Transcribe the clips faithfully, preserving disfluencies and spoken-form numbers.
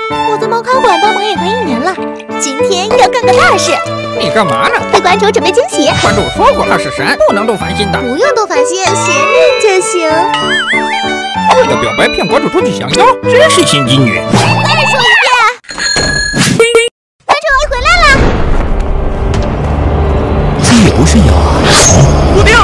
我在猫咖馆帮忙也快一年了，今天要干个大事。 你干嘛呢？ 给馆主准备惊喜。 馆主说过他是神，不能动凡心的。 不用动凡心，信任就行。 为了表白骗馆主出去降妖，真是心机女。 再说一遍。馆主，你回来了。 这也不是妖啊！ 布丁。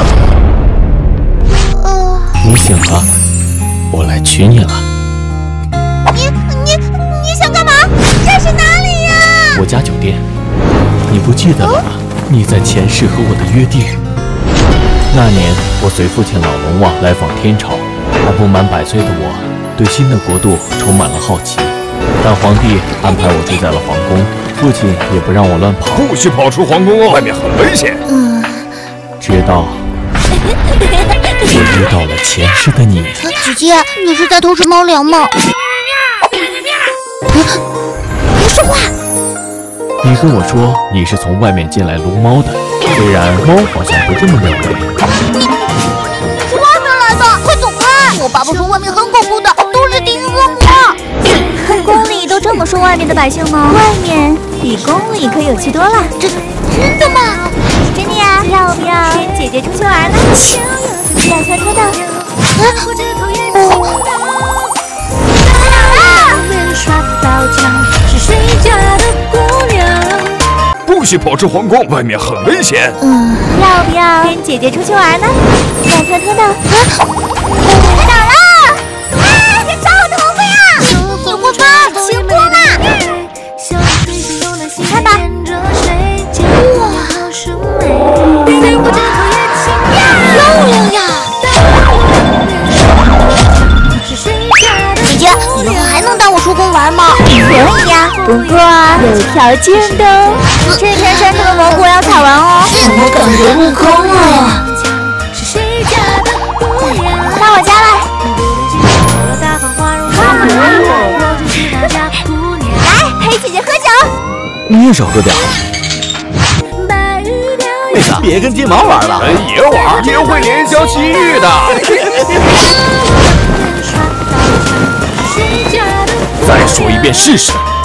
呃， 你醒了，我来娶你了。 你你你想干嘛？这是哪里呀？ 我家酒店，你不记得了吗？你在前世和我的约定。那年我随父亲老龙王来访天朝，还不满百岁的我，对新的国度充满了好奇。但皇帝安排我住在了皇宫，父亲也不让我乱跑， 不许跑出皇宫哦，外面很危险。 嗯， 直到我遇到了前世的你。 姐姐，你是在偷吃猫粮吗？别说话！ 你跟我说你是从外面进来撸猫的，虽然猫好像不这么认为。 是外面来的，快走开！我爸爸说外面很恐怖的，都是地狱恶魔。 宫里都这么说外面的百姓吗？外面比宫里可有趣多了。 真真的吗？ 真的呀！要不要跟姐姐出去玩呢？小偷偷的。 不许跑出皇宫，外面很危险。 嗯， 要不要跟姐姐出去玩呢？小偷偷的。 哪儿啊？啊！别抓我头发呀！你活该，起锅嘛！ 你看吧。 哇，漂亮呀！姐姐，以后还能带我出宫玩吗？ 可以呀，不过有条件的。这片山上的蘑菇要采完哦。 怎么感觉入坑了？ 到我家来。来，陪姐姐喝酒。 你也少喝点。妹子，别跟金毛玩了， 跟野玩也会怜香惜玉的。 再说一遍试试。